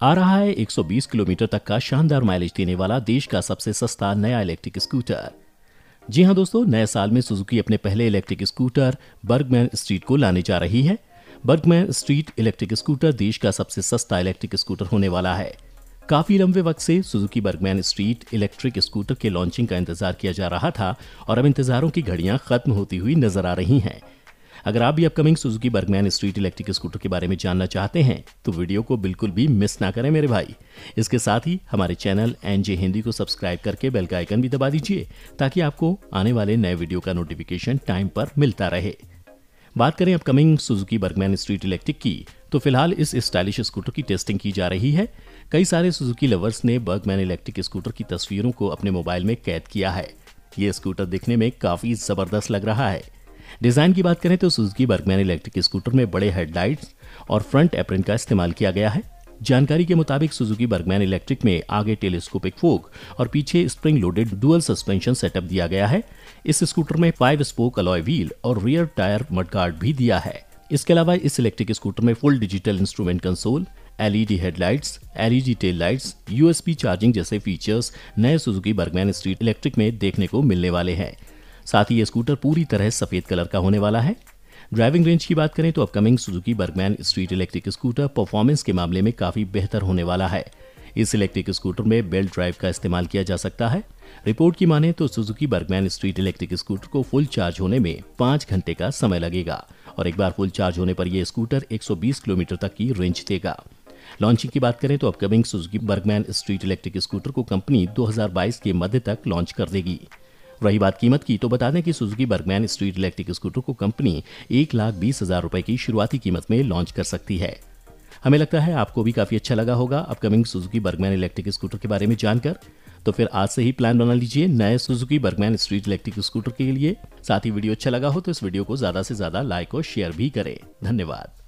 आ रहा है 120 किलोमीटर तक का शानदार माइलेज देने वाला देश का सबसे सस्ता नया इलेक्ट्रिक स्कूटर। जी हां दोस्तों, नए साल में सुजुकी अपने पहले इलेक्ट्रिक स्कूटर बर्गमैन स्ट्रीट को लाने जा रही है। बर्गमैन स्ट्रीट इलेक्ट्रिक स्कूटर देश का सबसे सस्ता इलेक्ट्रिक स्कूटर होने वाला है। काफी लंबे वक्त से Suzuki Burgman street electric scooter के लॉन्चिंग का इंतजार किया जा रहा था और अब इंतजारों की घड़ियां खत्म होती हुई नजर आ रही हैं। अगर आप भी upcoming Suzuki Burgman street electric scooter के बारे में जानना चाहते हैं तो वीडियो को बिल्कुल भी मिस ना करें मेरे भाई। इसके साथ ही हमारे चैनल एनजे हिंदी को सब्सक्राइब करके बेल का आइकन भी दबा दीजिए ताकि आपको आने वाले नए वीडियो का नोटिफिकेशन टाइम पर मिलता रहे। बात करें upcoming Suzuki Burgman street electric की तो फिलहाल इस स्टाइलिश स्कूटर की टेस्टिंग की जा रही है। कई सारे सुजुकी लवर्स ने बर्गमैन इलेक्ट्रिक स्कूटर की तस्वीरों को अपने मोबाइल में कैद किया है। ये स्कूटर दिखने में काफी जबरदस्त लग रहा है। डिजाइन की बात करें तो सुजुकी बर्गमैन इलेक्ट्रिक स्कूटर में बड़े हेडलाइट्स और फ्रंट एप्रन का इस्तेमाल किया गया है। जानकारी के मुताबिक सुजुकी बर्गमैन इलेक्ट्रिक में आगे टेलीस्कोपिक फोक और पीछे spring loaded dual suspension setup दिया गया है। इस स्कूटर में 5 स्पोक अलॉय व्हील और रियर टायर मडगार्ड भी दिया है। इसके अलावा इस इलेक्ट्रिक स्कूटर में full digital instrument console, LED headlights, LED tail lights, USB charging जैसे फीचर्स नए सुजुकी बर्गमैन स्ट्रीट इलेक्ट्रिक में देखने को मिलने वाले हैं। साथ ही ये स्कूटर पूरी तरह सफेद कलर का होने वाला है। ड्राइविंग रेंज की बात करें तो upcoming Suzuki Burgman street electric scooter performance के मामले में काफी बेहतर होने वाला है। इस इलेक्ट्रिक स्कूटर में बेल्ट ड्राइव का इस्तेमाल किया जा सकता है। रिपोर्ट की माने तो Suzuki Burgman street electric scooter को फुल चार्ज होने में 5 घंटे का समय लगेगा और एक बार फुल चार्ज होने पर यह स्कूटर 120 किलोमीटर तक की रेंज देगा। लॉन्चिंग की बात करें तो upcoming Suzuki Burgman street electric scooter को कंपनी 2022 के मध्य तक लॉन्च कर देगी। रही बात कीमत की तो बता दें कि Suzuki Burgman street electric scooter को कंपनी 1,20,000 रुपए की शुरुआती कीमत में लॉन्च कर सकती है। हमें लगता है आपको भी काफी अच्छा लगा होगा upcoming Suzuki Burgman electric scooter के बारे में जानकर। तो फिर आज से ही प्लान बना लीजिए नए Suzuki Burgman street electric scooter के लिए। साथ ही वीडियो अच्छा लगा हो तो इस वीडियो को ज्यादा से ज्यादा लाइक और शेयर भी करें। धन्यवाद।